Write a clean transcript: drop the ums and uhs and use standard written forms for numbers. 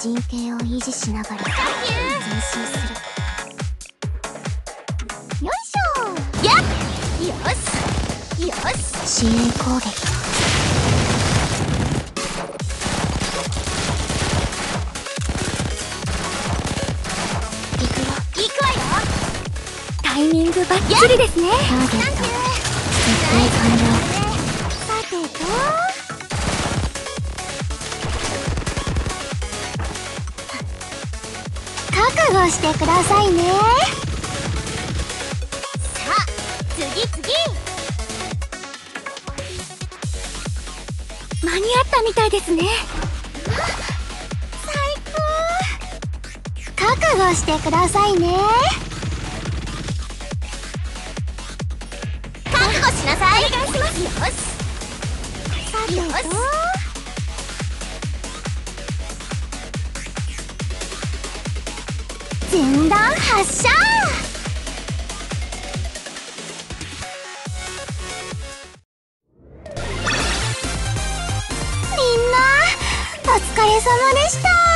陣形を維持しながら前進する。よいしょ。やっ、よしよし。支援攻撃。行くよ。行くわよ。タイミングバッチリですね。ターゲット設定完了。さてと、覚悟してくださいね。さあ次間に合ったみたいですね。最高。覚悟してくださいね。覚悟しなさい。お願いします。よし。さてと、前段発射。みんなお疲れ様でした。